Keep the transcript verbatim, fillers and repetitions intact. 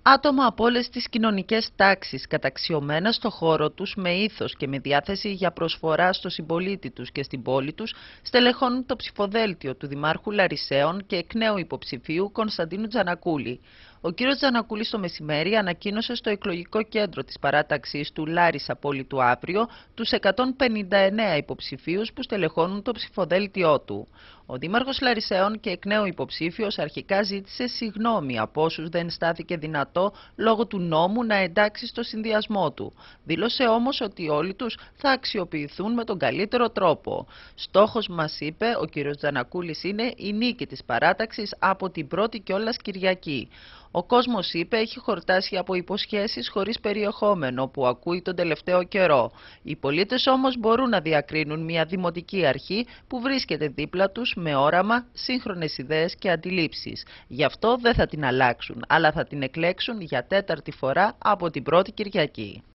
Άτομα από όλες τις κοινωνικές τάξεις, καταξιωμένα στο χώρο τους με ήθος και με διάθεση για προσφορά στο συμπολίτη τους και στην πόλη τους, στελεχώνουν το ψηφοδέλτιο του Δημάρχου Λαρισαίων και εκ νέου υποψηφίου Κωνσταντίνου Τζανακούλη. Ο κύριος Τζανακούλης το μεσημέρι ανακοίνωσε στο εκλογικό κέντρο της παράταξής του Λάρισα Πόλη του Αύριο τους εκατόν πενήντα εννέα υποψηφίους που στελεχώνουν το ψηφοδέλτιό του. Ο Δήμαρχος Λαρισαίων και εκ νέου υποψήφιος αρχικά ζήτησε συγγνώμη από όσους δεν στάθηκε δυνατό λόγω του νόμου να εντάξει στο συνδυασμό του. Δήλωσε όμως ότι όλοι τους θα αξιοποιηθούν με τον καλύτερο τρόπο. Στόχος, μας είπε ο κύριος Τζανακούλης, είναι η νίκη της παράταξης από την πρώτη κιόλας Κυριακή. Ο κόσμος, είπε, έχει χορτάσει από υποσχέσεις χωρίς περιεχόμενο που ακούει τον τελευταίο καιρό. Οι πολίτες όμως μπορούν να διακρίνουν μια δημοτική αρχή που βρίσκεται δίπλα τους με όραμα, σύγχρονες ιδέες και αντιλήψεις. Γι' αυτό δεν θα την αλλάξουν, αλλά θα την εκλέξουν για τέταρτη φορά από την πρώτη Κυριακή.